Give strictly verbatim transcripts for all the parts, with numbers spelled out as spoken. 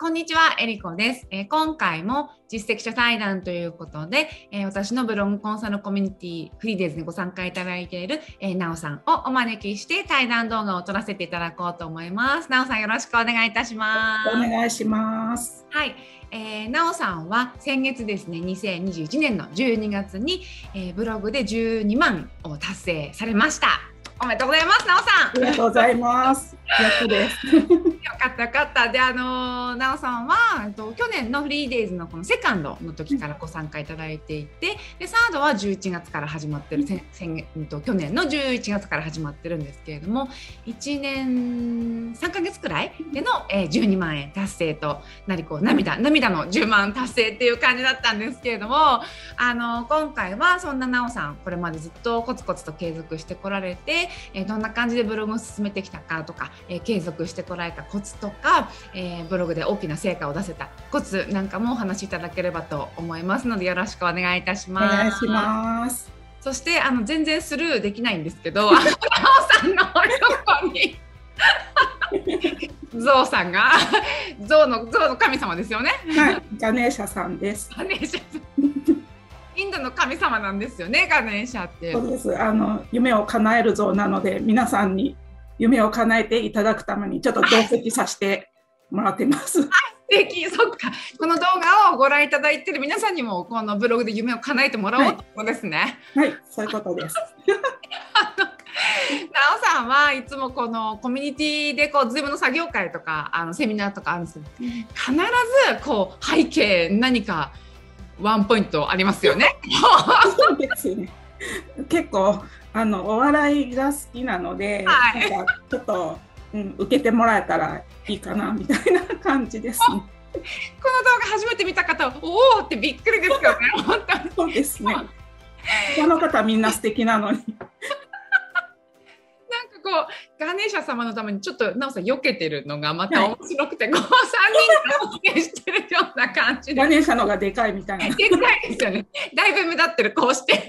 こんにちは、えりこです、えー、今回も実績者対談ということで、えー、私のブログコンサルコミュニティフリーデーズにご参加いただいている、えー、なおさんをお招きして対談動画を撮らせていただこうと思います。なおさん、よろしくお願いいたします。 お願いします。 はい、えー、なおさんは先月ですね、にせんにじゅういちねんのじゅうにがつに、えー、ブログでじゅうにまんを達成されました。おめでとうございます、なおさん。 ありがとうございます。やっとです。 よかったよかった。で、あのなおさんはと去年のフリーデイズのこのセカンドの時からご参加いただいていて、でサードはじゅういちがつから始まってる、先と去年のじゅういちがつから始まってるんですけれども、いちねんさんかげつくらいでの、えー、じゅうにまんえん達成となり、こう涙涙のじゅうまん達成っていう感じだったんですけれども、あの今回はそんななおさん、これまでずっとコツコツと継続してこられて、えー、どんな感じでブログを進めてきたかとか、えー、継続してこられたコツとか、えー、ブログで大きな成果を出せたコツなんかもお話しいただければと思いますので、よろしくお願いいたします。 お願いします。 そしてあの全然スルーできないんですけど、あのなおさんの横にゾウさんがゾウのゾウの神様ですよね。 はい、ガネーシャさんです。 ガネーシャさんインドの神様なんですよね、ガネーシャって。 そうです。あの夢を叶える像なので、皆さんに夢を叶えていただくためにちょっと同席させてもらってます。 素敵。そっか。この動画をご覧いただいている皆さんにもこのブログで夢を叶えてもらおうということですね。 はい、はい、そういうことです。 なおさんはいつもこのコミュニティでこうズームの作業会とかあのセミナーとかあるんですけど、必ずこう背景何かワンポイントありますよね。 そうですね。結構あのお笑いが好きなので、はい、なんかちょっと、うん、受けてもらえたらいいかなみたいな感じですね。この動画初めて見た方はおおってびっくりですよね。本当にそうですね。この方みんな素敵なのに。 こうガネーシャ様のためにちょっとなおさん避けてるのがまた面白くて、はい、こうさんにんが応援してるような感じで、 ガネーシャのがでかいみたいな。 でかいですよね。だいぶ目立ってる、こうして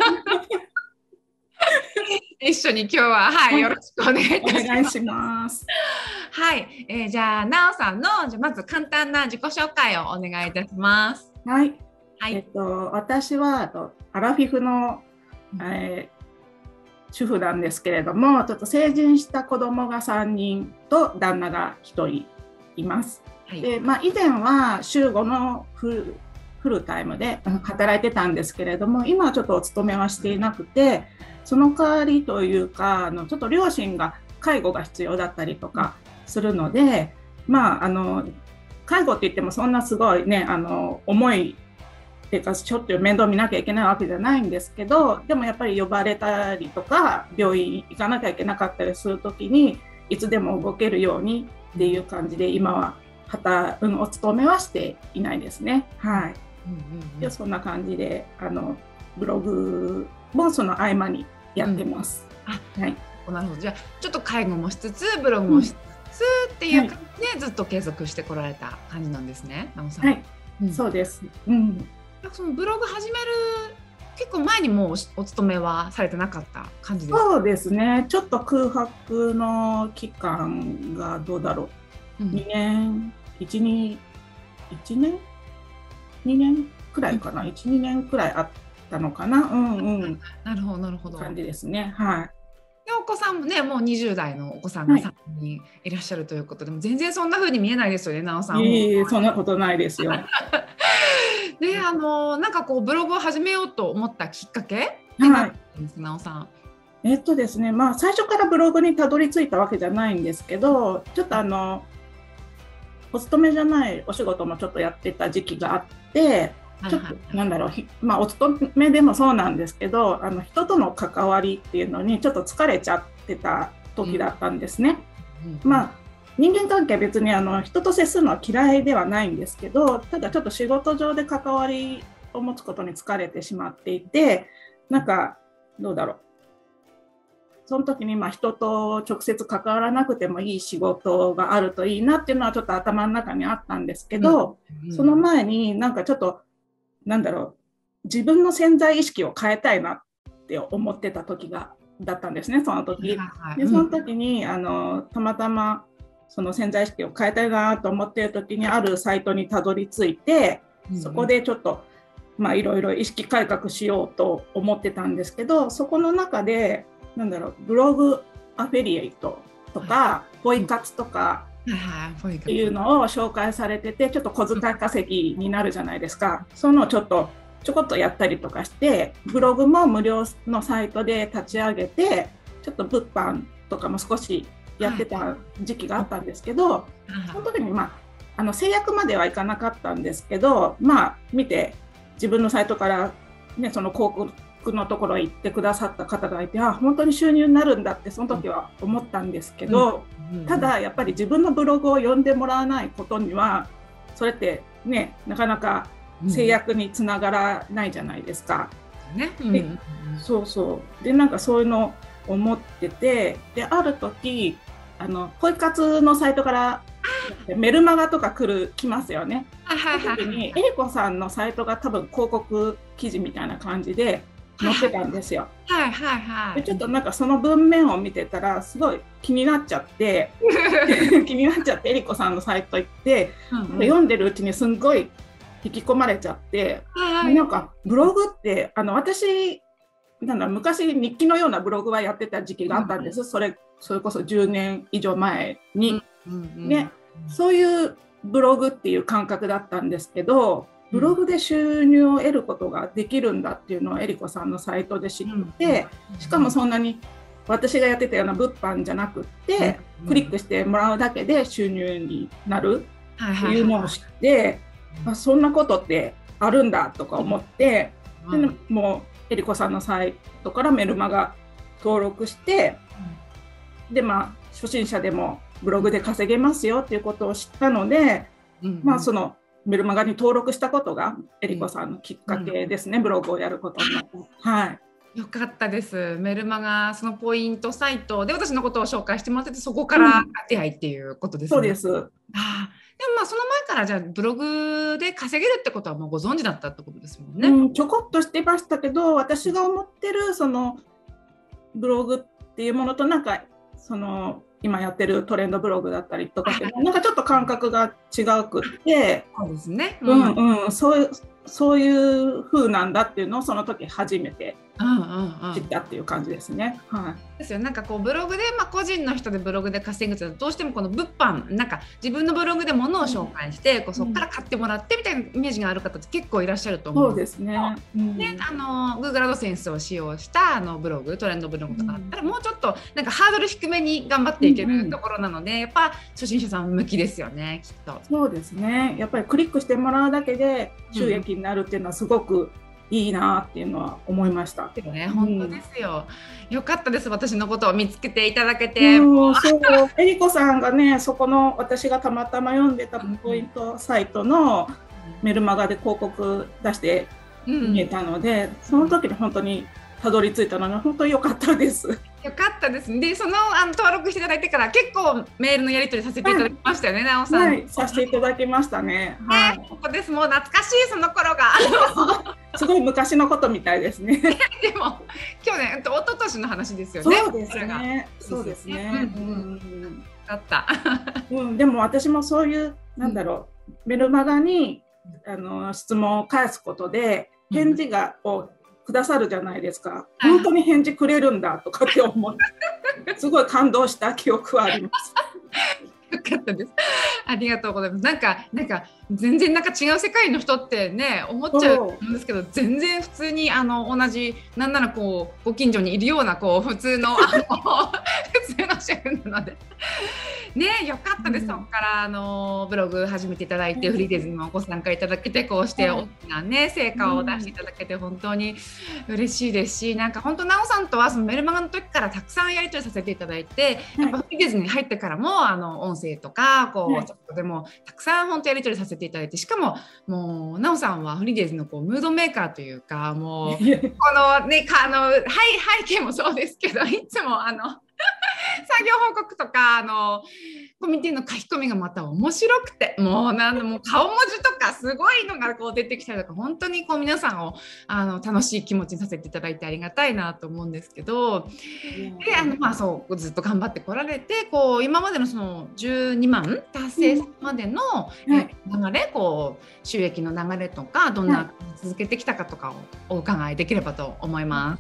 一緒に今日は、はい、はい、よろしくお願いいたします。 お願いします。 はい、えー、じゃあなおさんのじゃまず簡単な自己紹介をお願いいたします。 はい、はい、えっと私はとアラフィフの、えー主婦なんですけれども、ちょっと成人した子供がさんにんと旦那がひとりいます。はい、でまあ、以前は週ごのフル、フルタイムで働いてたんですけれども、今はちょっとお勤めはしていなくて、その代わりというか、あのちょっと両親が介護が必要だったりとかするので、まあ、あの介護って言ってもそんなすごいね、あの重いっていうかちょっと面倒見なきゃいけないわけじゃないんですけど、でもやっぱり呼ばれたりとか病院行かなきゃいけなかったりするときにいつでも動けるようにっていう感じで今は働くお勤めはしていないですね。はい、うんうんうん、でそんな感じであのブログもその合間にやってます。 うん、あ、はい、なるほど。じゃあちょっと介護もしつつブログもしつつっていう感じでずっと継続してこられた感じなんですね、なおさん。 はい、うん、そうです。うん、 そのブログ始める結構前にもうお勤めはされてなかった感じですか？ そうですね。ちょっと空白の期間がどうだろう。うん、にねん、いち、に、いちねん ?に 年くらいかな。うん、いち、にねんくらいあったのかな。うんうん。 なるほどなるほど。 感じですね。はい。 でお子さんもね、もうにじゅう代のお子さんがさんにんいらっしゃるということで、はい、も全然そんな風に見えないですよね、なおさん。 いえいえ、そんなことないですよ。 で、あのなんかこうブログを始めようと思ったきっかけって何ですか、なおさん。 えっとですね、まあ最初からブログにたどり着いたわけじゃないんですけど、ちょっとあのお勤めじゃないお仕事もちょっとやってた時期があって、ちょっとなんだろう、まあお勤めでもそうなんですけど、あの人との関わりっていうのにちょっと疲れちゃってた時だったんですね。うんうん、まあ人間関係は別にあの人と接するのは嫌いではないんですけど、ただちょっと仕事上で関わりを持つことに疲れてしまっていて、なんかどうだろう、その時にまあ人と直接関わらなくてもいい仕事があるといいなっていうのはちょっと頭の中にあったんですけど、うんうん、その前になんかちょっとなんだろう、自分の潜在意識を変えたいなって思ってた時がだったんですね、その時。でその時にあのたまたまその潜在意識を変えたいなと思っている時にあるサイトにたどり着いて、そこでちょっとまあいろいろ意識改革しようと思ってたんですけど、そこの中でなんだろう、ブログアフィリエイトとかポイ活とかっていうのを紹介されてて、ちょっと小遣い稼ぎになるじゃないですか。そういうのをちょっとちょこっとやったりとかして、ブログも無料のサイトで立ち上げて、ちょっと物販とかも少しやってた時期があったんですけど、その時にまああの制約まではいかなかったんですけど、まあ見て自分のサイトから、ね、その広告のところへ行ってくださった方がいて、あ、本当に収入になるんだってその時は思ったんですけど、ただやっぱり自分のブログを読んでもらわないことにはそれってね、なかなか制約につながらないじゃないですか。ね、うん、でそうそうでなんかそういうのを思ってて、である時あのポイ活のサイトからメルマガとか来る来ますよね。その時にえりこさんのサイトが多分広告記事みたいな感じで載ってたんですよ。はいはいはい。でちょっとなんかその文面を見てたらすごい気になっちゃって気になっちゃってえりこさんのサイト行って、うんうん、読んでるうちにすんごい引き込まれちゃって、はい、なんかブログってあの私なんだ昔日記のようなブログはやってた時期があったんです、うん、それそれこそじゅうねん以上前に、うんうんうん、ね、そういうブログっていう感覚だったんですけど、ブログで収入を得ることができるんだっていうのをえりこさんのサイトで知って、しかもそんなに私がやってたような物販じゃなくって、クリックしてもらうだけで収入になるっていうのを知って、あ、そんなことってあるんだとか思って、でもうえりこさんのサイトからメルマガ登録して、でまあ初心者でもブログで稼げますよっていうことを知ったので、うんうん、まあそのメルマガに登録したことがえりこさんのきっかけですね、うん、ブログをやることになった。はい。よかったです。メルマガそのポイントサイトで私のことを紹介してもらってて、そこから出会いっていうことですね。 そうです。ああ、でもまあその前からじゃあブログで稼げるってことはもうご存知だったってことですもんね。 うん、ちょこっとしてましたけど、私が思ってるそのブログっていうものとなんかその今やってるトレンドブログだったりとかってなんかちょっと感覚が違うくって、 そうですね。 うん、うんうん、そういうそういう風なんだっていうのをその時初めて知ったっていう感じですね。 うんうんうん、はい。ですよ。なんかこうブログで、まあ、個人の人でブログで稼ぐとどうしてもこの物販なんか自分のブログで物を紹介して、うん、こうそこから買ってもらってみたいなイメージがある方って結構いらっしゃると思うんですけど、そうですね。うん、であの Google アドセンスを使用したあのブログトレンドブログとかだったら、うん、もうちょっとなんかハードル低めに頑張っていけるところなので、うんうん、やっぱ初心者さん向きですよね、きっと。 そうですね。やっぱりクリックしてもらうだけで収益になるっていうのはすごくいいなっていうのは思いました。 ね、本当ですよ。うん、よかったです。私のことを見つけていただけて。 うん、そうえりこさんがね、そこの私がたまたま読んでたポイントサイトのメルマガで広告出して見えたので、うん、その時に本当にたどり着いたのが本当に良かったです。 よかったですね。で、その、あの登録していただいてから結構メールのやり取りさせていただきましたよね、なおさん。 はい、させていただきましたね。 はい、ここです。もう懐かしいその頃が。 すごい昔のことみたいですね。 でも去年と一昨年の話ですよね。 そうですね。そうですね。うん。 だった。 うん、でも私もそういうなんだろう、メルマガにあの質問を返すことで返事がをくださるじゃないですか。本当に返事くれるんだとかって思って、すごい感動した記憶はあります。 よかったです。ありがとうございます。なんか、なんか全然なんか違う世界の人ってね、思っちゃうんですけど、全然普通にあの同じ、なんならこうご近所にいるようなこう普通のあの普通のシェフなので。ね、よかったです。うん、そこからあのブログ始めていただいて、うん、フリーデーズにもご参加いただけて、こうして大きなね成果を出していただけて本当に嬉しいですし、なんか本当なおさんとはそのメルマガの時からたくさんやり取りさせていただいて、やっぱフリーデーズに入ってからもあの音声とかこう、はい、ちょっとでもたくさん本当やり取りさせていただいて、しかももうなおさんはフリーデーズのこうムードメーカーというか、もうこのねあの、はい、背景もそうですけど、いつもあの業報告とかあのコミュニティの書き込みがまた面白くて、もうなんもう顔文字とかすごいのがこう出てきたりとか、本当にこう皆さんをあの楽しい気持ちにさせていただいてありがたいなと思うんですけど、であのまあそうずっと頑張ってこられて、こう今までのそのじゅうにまん達成するまでの、うんえ流れ、こう収益の流れとかどんな続けてきたかとかをお伺いできればと思います。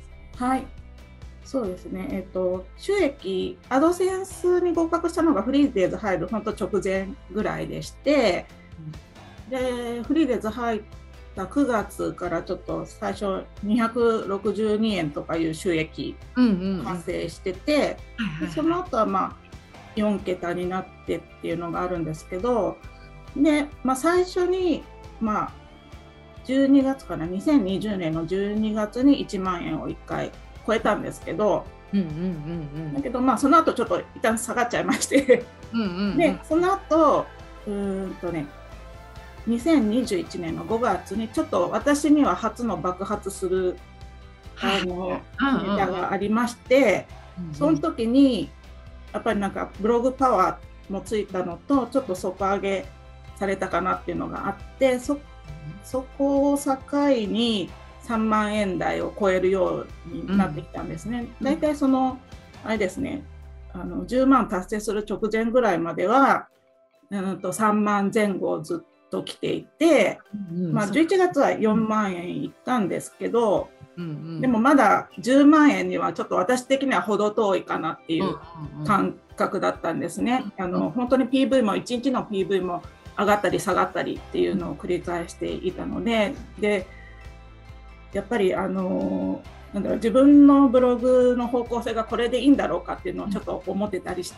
はい、そうですね、えっと、収益、アドセンスに合格したのがフリーデーズ入る本当直前ぐらいでして、うん、でフリーデーズ入ったくがつからちょっと最初にひゃくろくじゅうにえんとかいう収益発生してて、その後はまあよんけたになってっていうのがあるんですけど、で、まあ、最初に、まあ、じゅうにがつかな、にせんにじゅうねんのじゅうにがつにいちまんえんをいっかい超えたんですけど、うんうんうんうん、だけどまあその後ちょっと一旦下がっちゃいましてうんうん、うん、でその後うーんとねにせんにじゅういちねんのごがつにちょっと私には初の爆発するあのネタがありまして、その時にやっぱりなんかブログパワーもついたのとちょっと底上げされたかなっていうのがあって、 そ, そこを境にさんまんえん台を超えるようになってきたんですね。だいたいそのあれですね、あのじゅうまん達成する直前ぐらいまでは、うんとさんまんぜん後をずっと来ていて、うんまあ、じゅういちがつはよんまんえんいったんですけど、うんうん、でもまだじゅうまんえんにはちょっと私的には程遠いかなっていう感覚だったんですね。あの本当に ピーブイ もいちにちの ピーブイ も上がったり下がったりっていうのを繰り返していたので、でやっぱりあのなんだろう、自分のブログの方向性がこれでいいんだろうかっていうのをちょっと思ってたりして、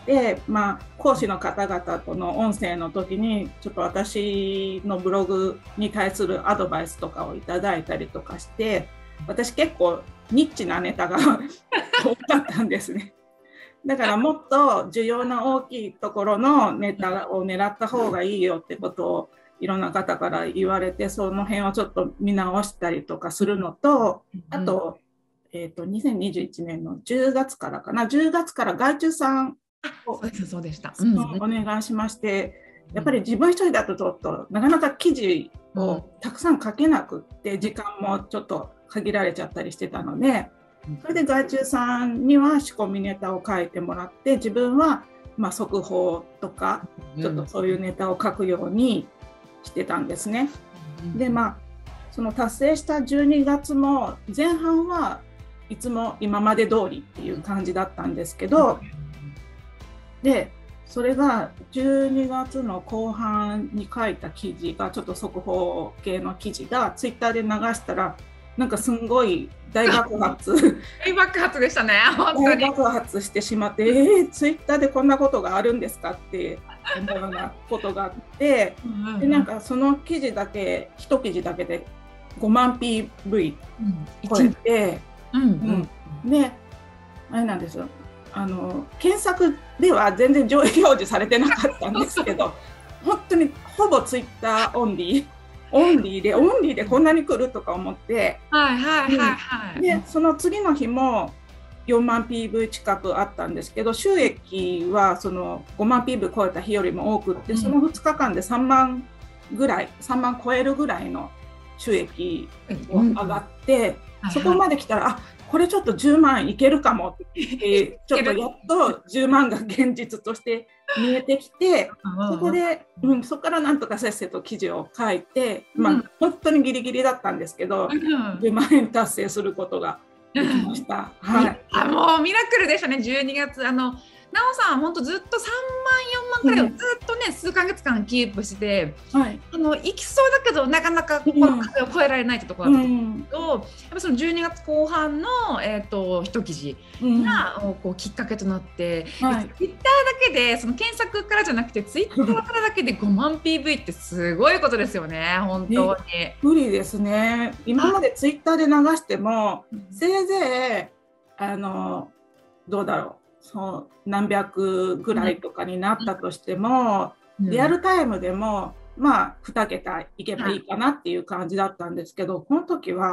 まあ、講師の方々との音声の時にちょっと私のブログに対するアドバイスとかをいただいたりとかして、私結構ニッチなネタが多かったんですね。だからもっと需要の大きいところのネタを狙った方がいいよってことをいろんな方から言われて、その辺をちょっと見直したりとかするのと、あと、えーと、にせんにじゅういちねんのじゅうがつからかな、じゅうがつから外注さんをお願いしまして、やっぱり自分一人だとちょっとなかなか記事をたくさん書けなくって、時間もちょっと限られちゃったりしてたので、それで外注さんには仕込みネタを書いてもらって、自分はまあ速報とかちょっとそういうネタを書くようにしてたんですね。でまあその達成したじゅうにがつも前半はいつも今まで通りっていう感じだったんですけど、でそれがじゅうにがつの後半に書いた記事がちょっと速報系の記事がツイッターで流したらなんかすんごい大爆発大爆発でしたね。本当に大爆発してしまって、えー、ツイッターでこんなことがあるんですかって思うようなことがあってでなんかその記事だけ一記事だけでごまん ピーブイ 超えて、うんうんうん、であれなんですよ、あの検索では全然上位表示されてなかったんですけど本当にほぼツイッターオンリーオンリーでオンリーでこんなに来るとか思って、はいはいはいはい、うん、でその次の日もよんまん ピーブイ 近くあったんですけど、収益はそのごまん ピーブイ 超えた日よりも多くって、そのふつかかんでさんまんぐらいさんまん超えるぐらいの収益を上がって、うん、そこまで来たら、あこれちょっとじゅうまんいけるかもってちょっとやっとじゅうまんが現実として見えてきて、そこで、うん、そこからなんとかせっせと記事を書いて、まあ、うん、本当にギリギリだったんですけど、うん、じゅうまんえん達成することができました。はい、 あもうミラクルでしたね。じゅうにがつあのなおさん本当ずっとさんまんよんまんくらいをずっとね、うん、数ヶ月間キープして、はい、あの行きそうだけどなかなかこの壁を越えられないってところだったんですけど、うん、やっぱそのじゅうにがつこう半の、えー、と一記事が、うん、こうきっかけとなって、はい、ツイッターだけでその検索からじゃなくてツイッターからだけでごまん ピーブイ ってすごいことですよね。本当に無理ですね。今までツイッターで流しても、うん、せいぜいあのどうだろうそう何百ぐらいとかになったとしても、うん、リアルタイムでもまあにけたいけばいいかなっていう感じだったんですけど、この時は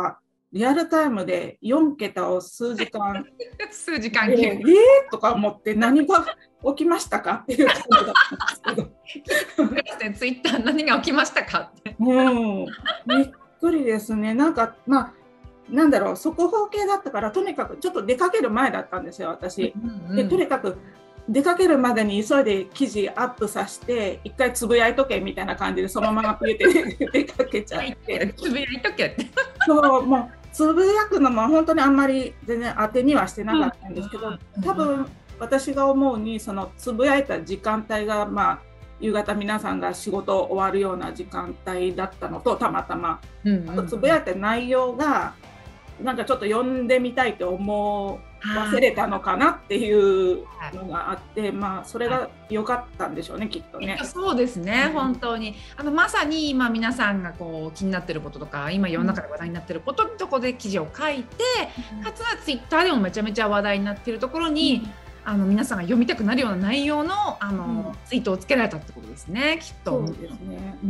リアルタイムでよん桁を数時間数時間えー、えー、とか思って何が起きましたかっていう感じだったんですけどツイッター何が起きましたかって。 うん、びっくりですね。なんかまあなんだろう、速報系だったからとにかくちょっと出かける前だったんですよ私、うんうん、でとにかく出かけるまでに急いで記事アップさせて一回つぶやいとけみたいな感じでそのままピューって出かけちゃってつぶやいとけってそうもうつぶやくのも本当にあんまり全然当てにはしてなかったんですけど、多分私が思うにそのつぶやいた時間帯がまあ夕方皆さんが仕事終わるような時間帯だったのとたまたま、うんうん、あとつぶやいた内容がなんかちょっと読んでみたいと思わせれたのかなっていうのがあって、まあそれが良かったんでしょうね、きっとね。 そうですね、うん、本当にあのまさに今皆さんがこう気になってることとか今世の中で話題になってることってとこで記事を書いて、うん、かつはツイッターでもめちゃめちゃ話題になってるところに、うんあの皆さんが読みたくなるような内容の、あの、うん、ツイートをつけられたってことですね、きっと。 そうですね。うん。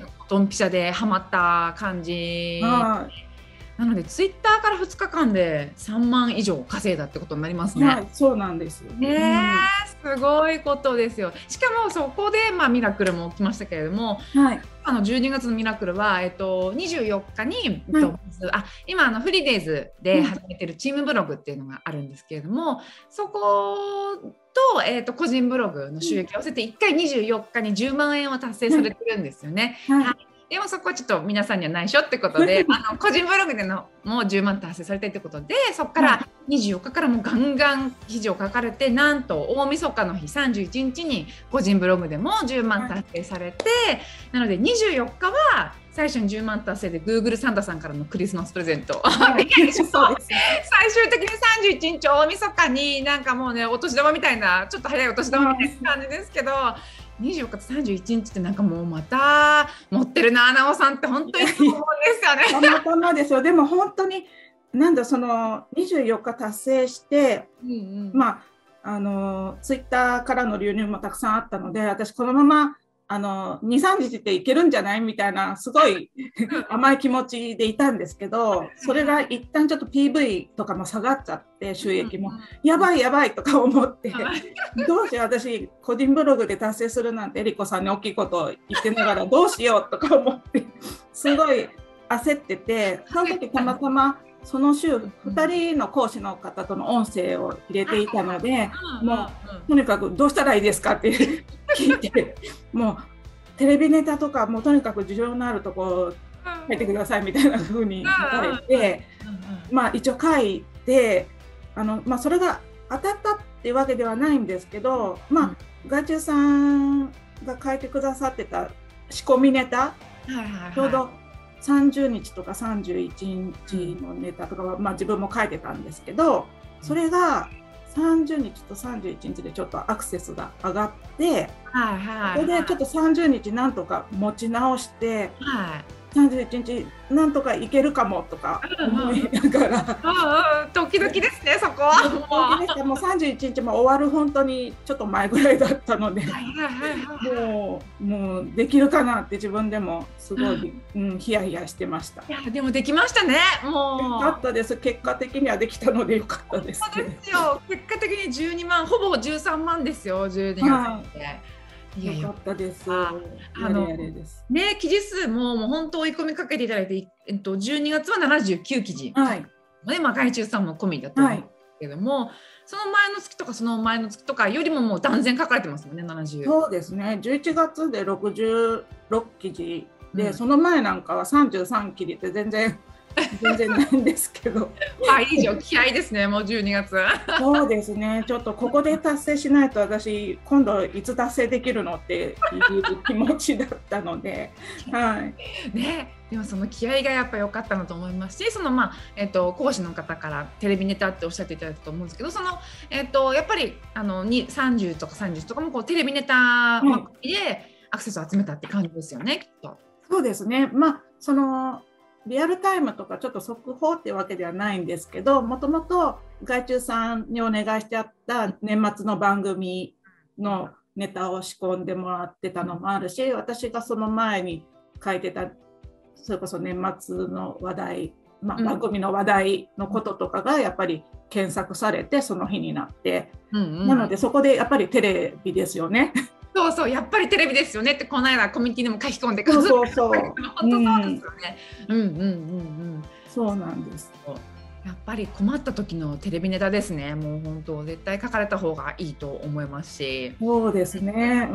ドンピシャでハマった感じ。なのでツイッターからふつかかんでさんまん以上稼いだってことになりますね。 はい、そうなんですよ。 ね、うん、すごいことですよ。しかもそこで、まあ、ミラクルも起きましたけれども、はい、あのじゅうにがつのミラクルは、えっと、にじゅうよっかに、えっとはい、あ今あのフリーデイズで始めてるチームブログっていうのがあるんですけれども、うん、そこと、えっと、個人ブログの収益を合わせていっかいにじゅうよっかにじゅうまんえんを達成されてるんですよね。はいはいでもそこはちょっと皆さんには内緒ってことであの個人ブログでのもうじゅうまん達成されたいってことでそこからにじゅうよっかからもうガンガン記事を書かれてなんと大晦日の日さんじゅういちにちに個人ブログでもじゅうまん達成されてなのでにじゅうよっかは最初にじゅうまん達成で Google サンタさんからのクリスマスプレゼント、はい、最終的にさんじゅういちにち大晦日になんかもうねお年玉みたいなちょっと早いお年玉みたいな感じですけどにじゅうよっかとさんじゅういちにちってなんかもうまた持ってるななおさんって本当にそう思うんですよね。 たまたまですよ。でも本当になんだそのにじゅうよっか達成して、うんうん、まああのツイッターからの流入もたくさんあったので私このままあのにさんにちっていけるんじゃないみたいなすごい甘い気持ちでいたんですけどそれが一旦ちょっと ピーブイ とかも下がっちゃって収益もやばいやばいとか思ってどうしよう私個人ブログで達成するなんてえりこさんに大きいことを言ってながらどうしようとか思ってすごい焦っててその時たまたまその週ふたりの講師の方との音声を入れていたのでもうとにかくどうしたらいいですかって聞いてもうテレビネタとかもうとにかく需要のあるところ書いてくださいみたいな風に言われてまあ一応書いてあの、まあ、それが当たったっていうわけではないんですけどまあ外注さんが書いてくださってた仕込みネタちょうどさんじゅうにちとかさんじゅういちにちのネタとかは、まあ、自分も書いてたんですけどそれがさんじゅうにちとさんじゅういちにちでちょっとアクセスが上がって、はいはいはい、それでちょっとさんじゅうにちなんとか持ち直して、はい、さんじゅういちにちなんとかいけるかもとか思いながら、 うんうん、ドキドキですねそこはドキドキもうさんじゅういちにちも終わる本当にちょっと前ぐらいだったのでもうもうできるかなって自分でもすごい、うんうん、ヒヤヒヤしてました。 いやでもできましたねもうよかったです結果的にはできたのでよかったです、ね、 そうですよ結果的にじゅうにまんほぼじゅうさんまんですよじゅうにがつで、はいいやよかったです。あのね記事数ももう本当追い込みかけていただいて、えっと、じゅうにがつはななじゅうきゅうきじ、はいねまあ、外注さんも込みだと思うんですけども、はい、その前の月とかその前の月とかよりももう断然書かれてますよねななじゅう。 そうですねじゅういちがつでろくじゅうろくきじで、うん、その前なんかはさんじゅうさんきりって全然全然ないんですけどはい以上気合いですねもうじゅうにがつそうですねちょっとここで達成しないと私今度いつ達成できるのっていう気持ちだったので、はいね、でもその気合がやっぱ良かったなと思いますしその、まあえー、と講師の方からテレビネタっておっしゃっていただいたと思うんですけどその、えー、とやっぱりあのさんじゅうとかさんじゅうとかもこうテレビネタでアクセスを集めたって感じですよねきっと。 そうですねまあそのリアルタイムとかちょっと速報っていうわけではないんですけどもともと外注さんにお願いしてあった年末の番組のネタを仕込んでもらってたのもあるし私がその前に書いてたそれこそ年末の話題まあ、 うん番組の話題のこととかがやっぱり検索されてその日になって、 うんうん、 なのでそこでやっぱりテレビですよね。 そうそう、やっぱりテレビですよねってこの間コミュニティでも書き込んで、 そうそうそう。 本当そうですよね。うんうんうんうん。 そうなんです。 やっぱり困った時のテレビネタですね。もう本当絶対書かれた方がいいと思いますし。 そうですね。うん、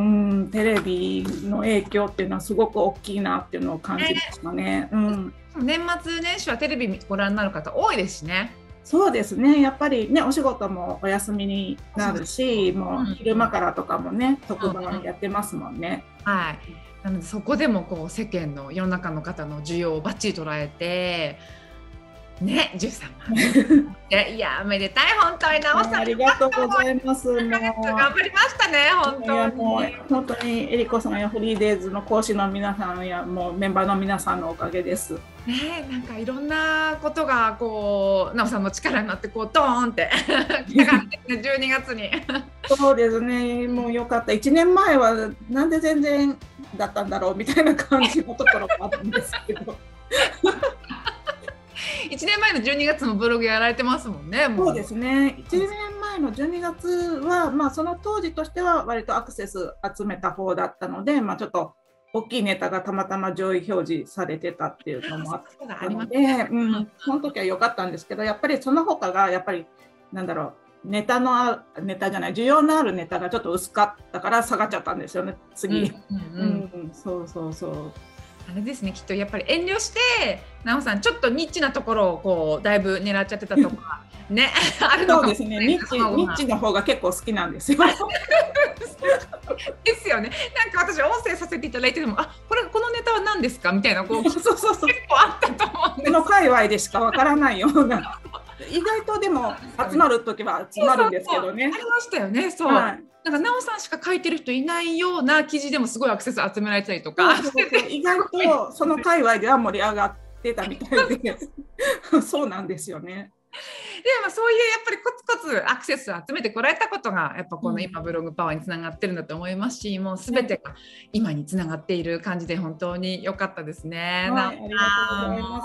テレビの影響っていうのはすごく大きいなっていうのを感じましたね。うん。 年末年始はテレビご覧になる方多いですしね。 そうですね。やっぱりね、お仕事もお休みになるし、もう昼間からとかもね、特番やってますもんね。 はい。なのでそこでもこう世間の世の中の方の需要をバッチリ捉えて。ね、じゅうさんまん。いや、おめでたい、本当になおさん。 ありがとうございます。もう頑張りましたね、本当に。 もう本当にえりこさんやフリーデイズの講師の皆さんやもうメンバーの皆さんのおかげです。 ね、なんかいろんなことがこうなおさんの力になってこうドーンってじゅうにがつに。 そうですね、もうよかった。いちねんまえはなんで全然だったんだろうみたいな感じのところもあるんですけど。 いちねんまえのじゅうにがつもブログやられてますもんね。もうそうですね。いちねんまえのじゅうにがつは、まあ、その当時としては割とアクセス集めた方だったので、まあ、ちょっと大きいネタがたまたま上位表示されてたっていうのもあったので、うん、その時は良かったんですけど、やっぱりその他がやっぱりなんだろう、ネタのあネタじゃない需要のあるネタがちょっと薄かったから下がっちゃったんですよね、次。そうそうそう。 あれですね、きっとやっぱり遠慮してなおさんちょっとニッチなところをこうだいぶ狙っちゃってたとかねあるのかもしれない。 そうですね、ニッチ、ニッチの方が結構好きなんですよ。 ですよね。なんか私音声させていただいても、あ、これこのネタは何ですかみたいなこうそうそうそう、 結構あったと思うんです。 この界隈でしかわからないような。意外とでも集まるときは集まるんですけどね。 ありましたよね。そう。はい、なんかなおさんしか書いてる人いないような記事でもすごいアクセス集められたりとか。 そうそうそう、意外とその界隈では盛り上がってたみたいで、そうなんですよね。 でもそういうやっぱりコツコツアクセスを集めてこられたことがやっぱこの今ブログパワーにつながってるんだと思いますし、もうすべてが今につながっている感じで本当に良かったですね。 はい、ありがとうございます。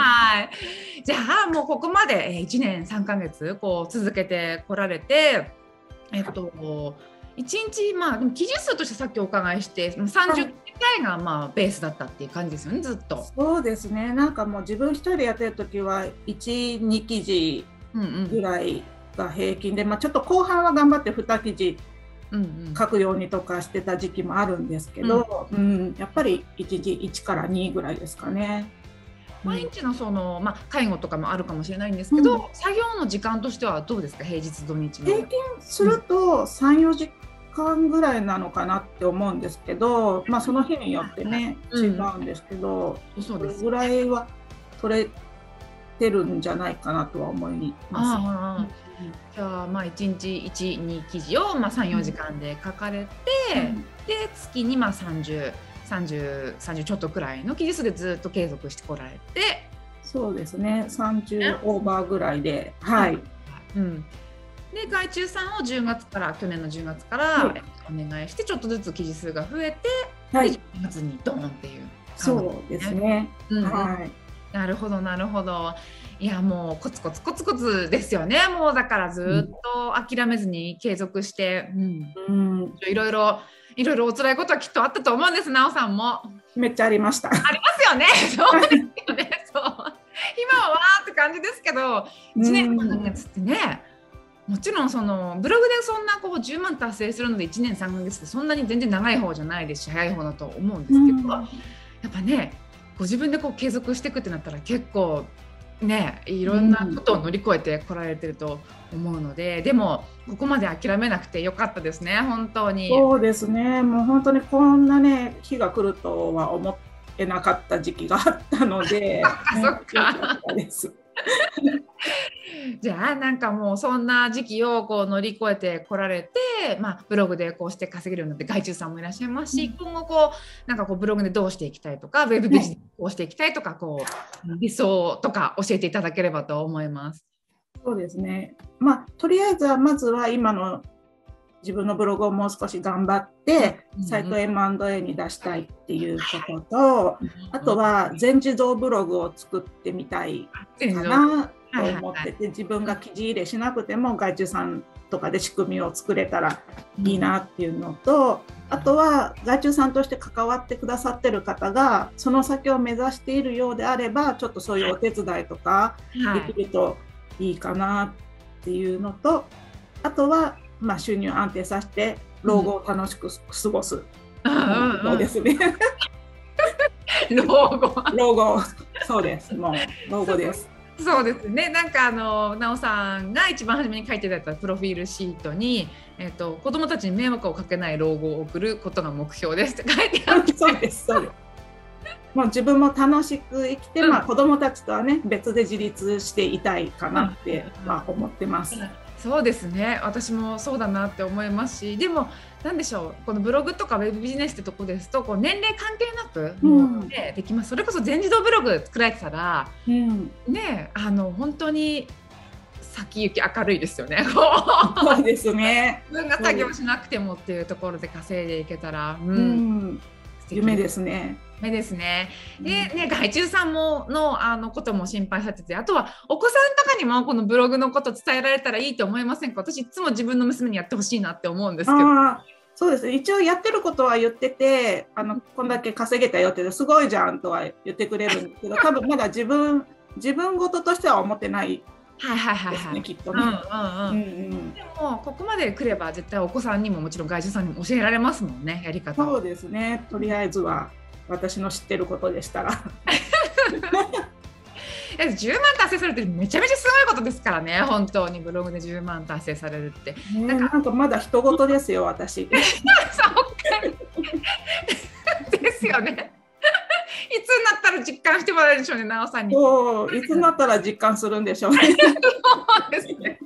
はい。じゃあもうここまでいちねんさんかげつこう続けてこられて、えっといちにち、まあでも記事数としてさっきお伺いしてさんじゅっかいがまあベースだったっていう感じですよね、ずっと。 そうですね、なんかもう自分一人でやってる時はいち、に記事ぐらいが平均で、うんうん、まあ、ちょっと後半は頑張ってに記事書くようにとかしてた時期もあるんですけど、うんうん、やっぱりいちにちいちからにぐらいですかね。 毎日のその、まあ、介護とかもあるかもしれないんですけど、うん、作業の時間としてはどうですか、平日土日の。 平均するとさん、よじかんぐらいなのかなって思うんですけど、まあ、その日によってね、うん、違うんですけど、そうですね、それぐらいは取れてるんじゃないかなとは思います。 あ、うん、じゃあまあいちにちいち、に記事をまあさん、よじかんで書かれて、うん、で月にまあさんじゅう、さんじゅう、さんじゅうちょっとくらいの記事数でずっと継続してこられて、 そうですね、さんじゅうオーバーぐらいで、はい。 うん、で外注さんをじゅうがつから去年のじゅうがつからお願いしてちょっとずつ記事数が増えて、はい、でじゅうにがつにドーンっていう、ね、 そうですね、うん、はい。 なるほどなるほど。いやもうコツコツコツコツですよね。もうだからずっと諦めずに継続して、うんうん、いろいろいろいろお辛いことはきっとあったと思うんです。なおさんもめっちゃありました。 ありますよね。そうですよね。そう今はわーって感じですけど、いちねんかんかげつってね、もちろんそのブログでそんなこうじゅうまん達成するのでいちねんさんかげつってそんなに全然長い方じゃないですし、早い方だと思うんですけど、やっぱねご自分でこう継続していくってなったら結構ねいろんなことを乗り越えてこられてると思うので、うん、でもここまで諦めなくてよかったですね、本当に。 そうですね、もう本当にこんなね日が来るとは思ってなかった時期があったのでそっかですじゃあなんかもうそんな時期をこう乗り越えてこられて、まあ、ブログでこうして稼げるようになって外注さんもいらっしゃいますし、うん、今後こうなんかこうブログでどうしていきたいとかウェブビジネスをしていきたいとか、こう理想とか教えていただければと思います。 そうですね、まあ、とりあえずはまずは今の自分のブログをもう少し頑張ってサイト エムアンドエー に出したいっていうことと、あとは全自動ブログを作ってみたいかなと思ってて、自分が記事入れしなくても外注さんとかで仕組みを作れたらいいなっていうのと、あとは外注さんとして関わってくださってる方がその先を目指しているようであれば、ちょっとそういうお手伝いとかできるといいかなっていうのと、あとはまあ収入安定させて老後を楽しく過ごすそうですね。 老後老後そうです、もう老後です。 そうですね。なんかあのなおさんが一番初めに書いていただいたプロフィールシートに、えっと子どもたちに迷惑をかけない老後を送ることが目標ですって書いてあって、 そうですそうです。もう自分も楽しく生きて、うん、まあ子どもたちとはね別で自立していたいかなって、うん、まあ思ってます。 そうですね。私もそうだなって思いますし、でもなんでしょう、このブログとかウェブビジネスってとこですとこう年齢関係なく、もうね、できます。それこそ全自動ブログ作られてたら、うん、ね、あの本当に先行き明るいですよね。 そうですね。 自分が作業しなくてもっていうところで稼いでいけたら、うんうん、夢ですね。 夢ですね。でね、外注さんものあのことも心配されてて、あとはお子さんとかにもこのブログのこと伝えられたらいいと思いませんか？私いつも自分の娘にやってほしいなって思うんですけど。 あ、そうです。一応やってることは言ってて、あのこんだけ稼げたよってすごいじゃんとは言ってくれるんですけど、多分まだ自分自分事としては思ってないですね、はいはいはいはい、きっとね。 でもここまで来れば絶対お子さんにももちろん外注さんにも教えられますもんね、やり方。 そうですね。とりあえずは私の知ってることでしたらじゅうまん達成されてるめちゃめちゃすごいことですからね。本当にブログでじゅうまん達成されるって、 ね、なんかなんかまだ人事ですよ私。そうかですよね。いつになったら実感してもらえるでしょうね、なおさんに。 そういつになったら実感するんでしょうね。そうですね。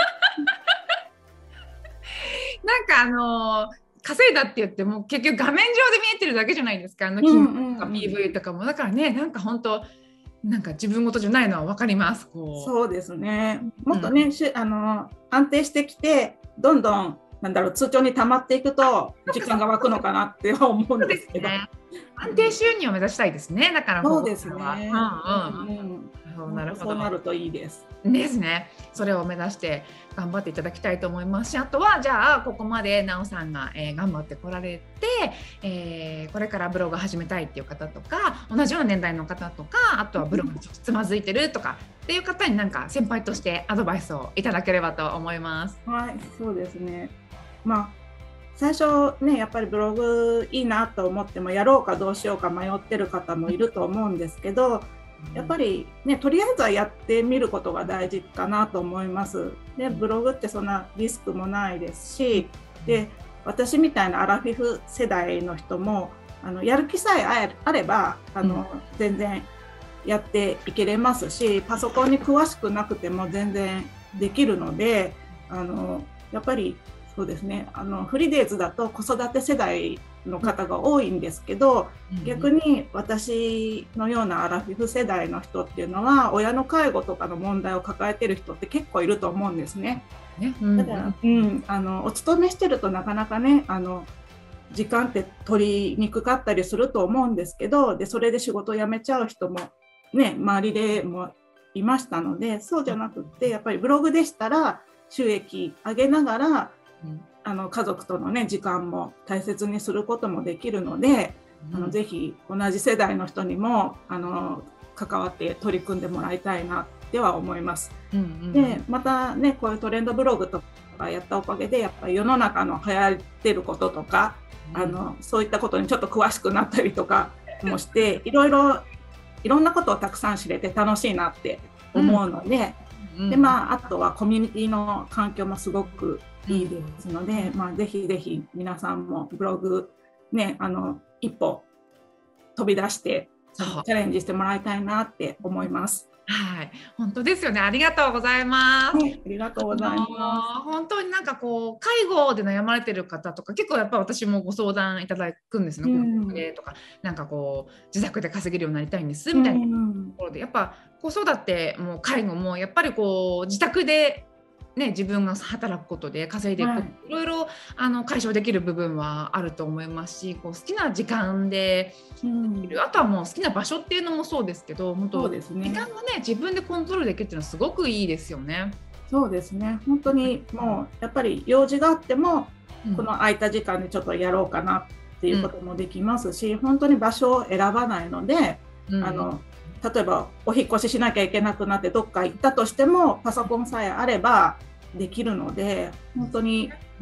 なんかあのー稼いだって言っても結局画面上で見えてるだけじゃないですか、あの金額とか ピーブイ とかも。だからね、なんか本当なんか自分事じゃないのは分かります。こうそうですね。もっとね、うん、あの安定してきてどんどんなんだろう通帳に溜まっていくと時間が湧くのかなって思うんですけど、 ね、安定収入を目指したいですね。だからそうですね。 そうなるほど。 そうなるといいですですね。それを目指して頑張っていただきたいと思いますし、あとはじゃあここまでなおさんが、えー、頑張ってこられて、えー、これからブログ始めたいっていう方とか、同じような年代の方とか、あとはブログにちょっとつまずいてるとかっていう方になんか先輩としてアドバイスをいただければと思います。 はい、そうですね。まあ最初ねやっぱりブログいいなと思ってもやろうかどうしようか迷ってる方もいると思うんですけど、やっぱりねとりあえずはやってみることが大事かなと思います。でブログってそんなリスクもないですし、で私みたいなアラフィフ世代の人もあのやる気さえあればあの、うん、全然やっていけれますし、パソコンに詳しくなくても全然できるので、あのやっぱりそうですね、あのフリーデイズだと子育て世代の方が多いんですけど、うん、逆に私のようなアラフィフ世代の人っていうのは親の介護とかの問題を抱えてる人って結構いると思うんですね。ね、うん、だから、うん、あのお勤めしてるとなかなかねあの時間って取りにくかったりすると思うんですけど、でそれで仕事を辞めちゃう人もね周りでもいましたので、そうじゃなくってやっぱりブログでしたら収益上げながらうん、あの家族との、ね、時間も大切にすることもできるので、うん、あのぜひ同じ世代の人にもあの関わって取り組んでもらいたいなっては思います。うんうん、でまたねこういうトレンドブログとかやったおかげでやっぱり世の中の流行ってることとか、うん、あのそういったことにちょっと詳しくなったりとかもしていろいろいろんなことをたくさん知れて楽しいなって思うので、うん、でまあ、あとはコミュニティの環境もすごくいいですので、まあ、ぜひぜひ皆さんもブログ、ね、あの一歩飛び出してチャレンジしてもらいたいなって思います。 はい、本当ですよね。ありがとうございます。 はい、ありがとうございます。 本当になんかこう介護で悩まれてる方とか結構やっぱ私もご相談いただくんですね。うん、とかなんかこう自宅で稼げるようになりたいんですみたいなところで、やっぱ子育ても介護もやっぱりこう自宅でね、自分が働くことで稼いでいくこと、はい、いろいろあの解消できる部分はあると思いますし、こう好きな時間でできる、うん、あとはもう好きな場所っていうのもそうですけど、本当そうですね、時間がね自分でコントロールできるっていうのはすごくいいですよね。 そうですね、本当にもうやっぱり用事があっても、うん、この空いた時間でちょっとやろうかなっていうこともできますし、うん、本当に場所を選ばないので、うん、あの例えばお引越ししなきゃいけなくなってどっか行ったとしてもパソコンさえあればできるので、本当に、うん、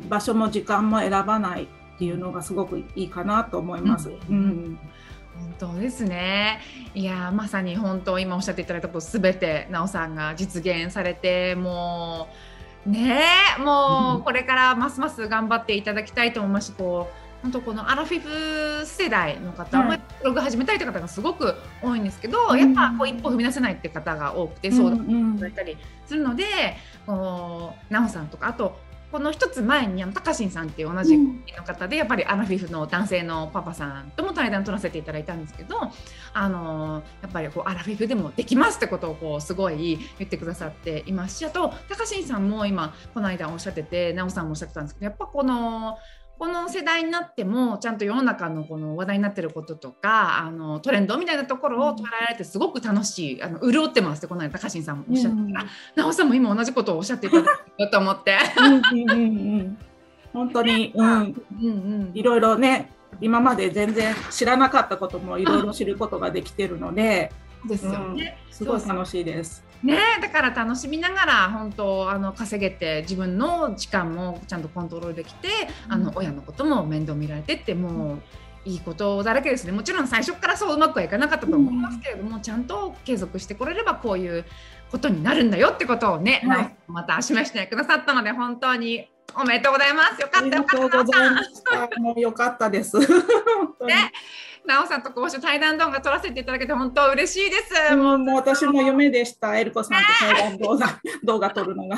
場所も時間も選ばないっていうのがすごくいいかなと思います。うんうん、 本当ですね。いやまさに本当今おっしゃっていただいたことすべてなおさんが実現されて、もうねもうこれからますます頑張っていただきたいと思いますし、こう本当このアラフィフ世代の方は、はい、ブログ始めたいという方がすごく多いんですけど、うん、やっぱこう一歩踏み出せないって方が多くて相談いただいたりするので、うんうん、こうなおさんとか、あとこの一つ前にあのたかしんさんっていう同じの方で、やっぱりアラフィフの男性のパパさんとも対談取らせていただいたんですけど、あのやっぱりこうアラフィフでもできますってことをこうすごい言ってくださっていますし、あとたかしんさんも今この間おっしゃってて、なおさんもおっしゃってたんですけど、やっぱこのこの世代になってもちゃんと世の中のこの話題になってることとか、あのトレンドみたいなところを捉えられてすごく楽しい、あの潤ってますってこの間高橋さんもおっしゃってたら、なおさんも今同じことをおっしゃっていただいたと思って本当に、うんうんうん、いろいろね、今まで全然知らなかったこともいろいろ知ることができてるので、 ですよね、 うん、すごい楽しいです。 ね、だから楽しみながら本当あの稼げて、自分の時間もちゃんとコントロールできて、うん、あの親のことも面倒見られてって、もういいことだらけですね。もちろん最初からそううまくはいかなかったと思いますけれども、うん、ちゃんと継続してこれればこういうことになるんだよってことをね、はい、また示してくださったので本当におめでとうございます。よかったよかった。ありがとうございました。 もうよかったです。 ね、なおさんとこうして対談動画撮らせていただけて本当嬉しいです。 うん、もう私も夢でした。エルコさんと対談動画、動画撮るのが。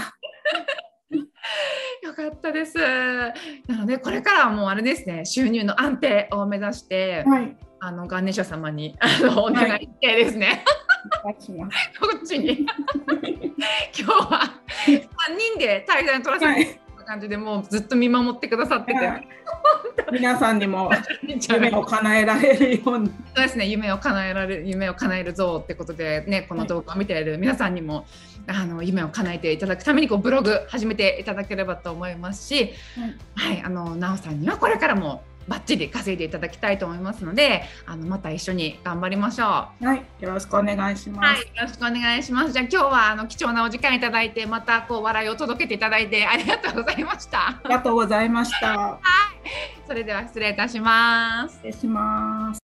よかったです。なのでこれからはもうあれですね、収入の安定を目指して、はい、あのガンネシャ様にあのお願い系ですね。はい、こっちに今日はさんにんで対談撮らせて、はい感じでもうずっと見守ってくださってて、 皆さんにも夢を叶えられるようにそうですね、夢を叶えられる夢を叶えるぞってことでね、この動画を見ている皆さんにも、はい、あの夢を叶えていただくためにこうブログ始めていただければと思いますし、はい、はい、あのなおさんにはこれからもバッチリ稼いでいただきたいと思いますので、あのまた一緒に頑張りましょう。はい、よろしくお願いします。 はい、よろしくお願いします。じゃあ今日はあの貴重なお時間いただいて、またこう笑いを届けていただいてありがとうございました。 ありがとうございました。 はい、それでは失礼いたします。 失礼します。